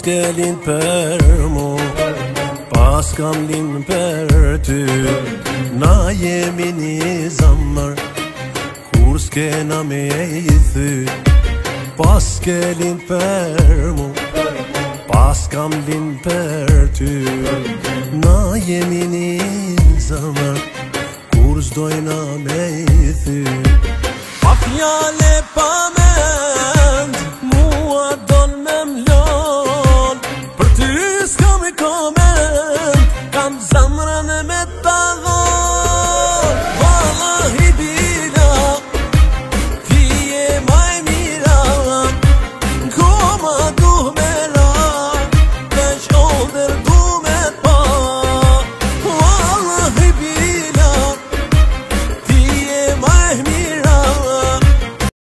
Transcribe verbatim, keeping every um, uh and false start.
s'kelin për mu, pas kam lin për ty. Na jemi një zamër, kur s'kena me i thy. Pas s'kelin për mu, pas kam lin për ty. Na jemi një zamër, kur s'dojna me i thy. Pa fjale pa me